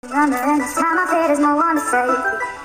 under, and this time I fear there's no one to save.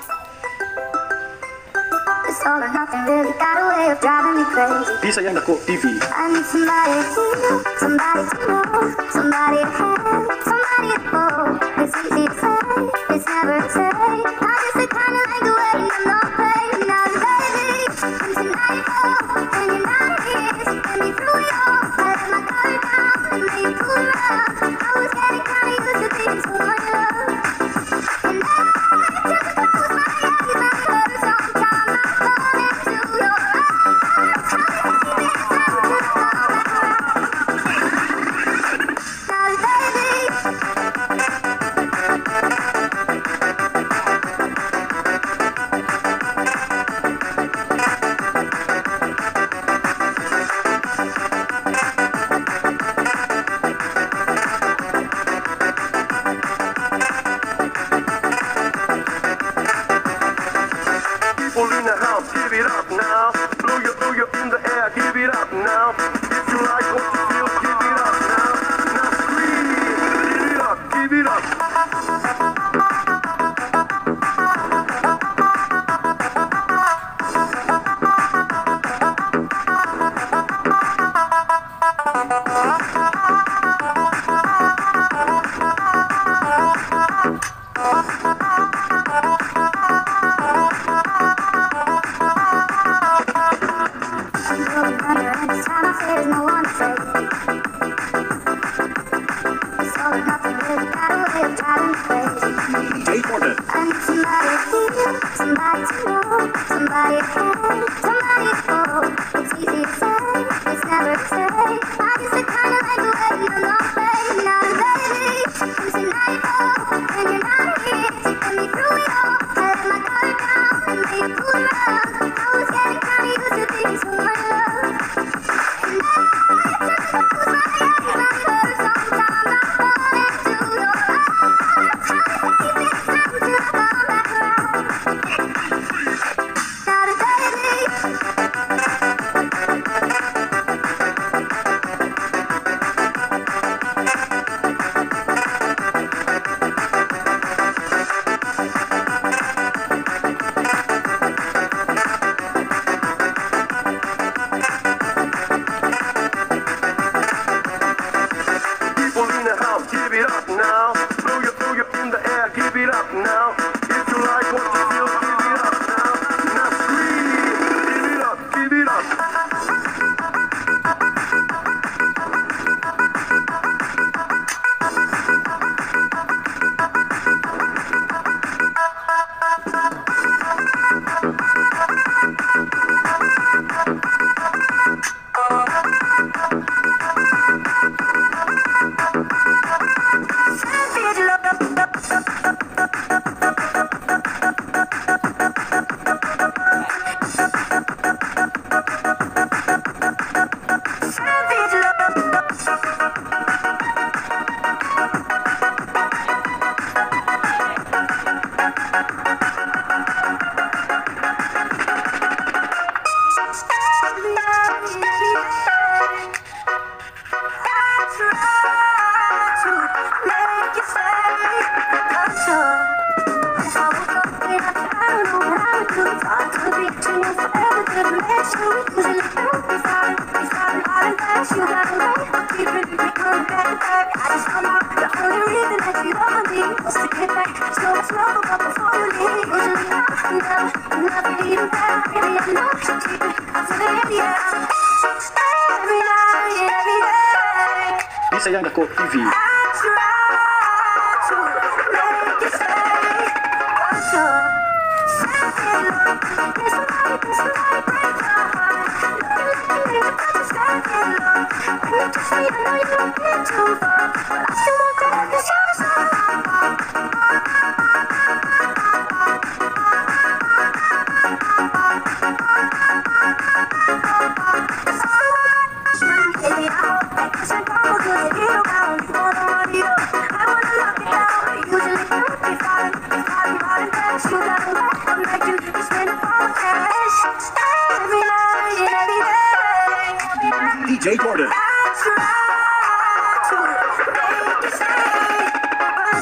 This all or nothing really got a way of driving me crazy. Bisa Yang Dako TV. I need somebody to hear, somebody to know, somebody to have, somebody to hold. It's easy to say, it's never to say. I just the kind of like the way you know pain. Now the baby, and tonight oh, and you're not here, so let me through it all. I let my guard down and then you pull around. I was getting kind of used to being so much love. And I just close my eyes and it hurts sometimes. I fall into your arms. How do you see this? People in the house, give it up now. Blow your in the air, give it up now. If you like what you feel, give it up now. Now scream, give it up, give it up. There's no one to save. So nothing really got a way of driving me crazy. Jay Porter. I need somebody to hear, somebody to know, somebody to have, somebody to hold. It's easy to say, it's never to say. I just the kind of like the way you know pain. Now the baby, and tonight oh, and you're not here, so let me through it all. I let my guard down and then you pull around. I was getting kind of used to being so much love. And I just close my eyes and it hurts sometimes. I fall into your arms. How do you see this? Until I come back around. Now the People in the house, give it up now. Blow your in the air, give it up now. If you like what you feel, give it up now. Now scream, give it up, give it up. Bisa Yang Dako TV. DJ Porter.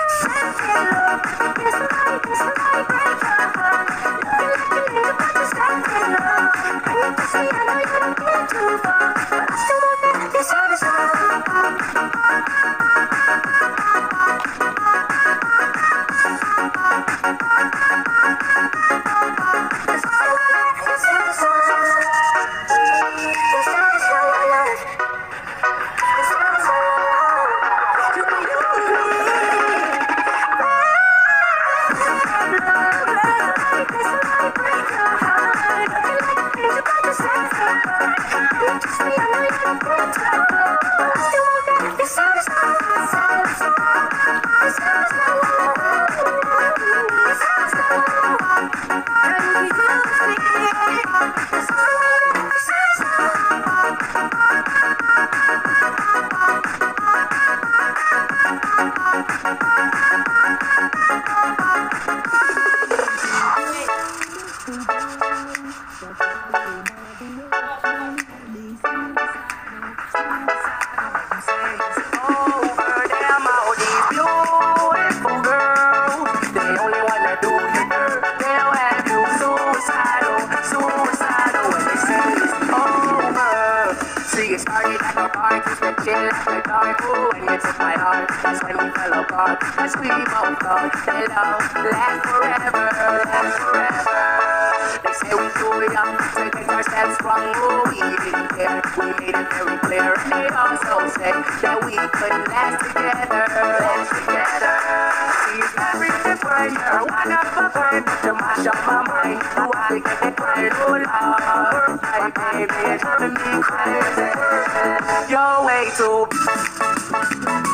As we both thought that love lasts forever, lasts forever. They say we too young to get ourselves wrong, oh, we didn't care. We made it very clear. They also said that we couldn't last together, last together. She's every different, you're one of a kind to mash up my mind. Who I get it right, oh Lord, my baby, it's driving me crazy. You're way too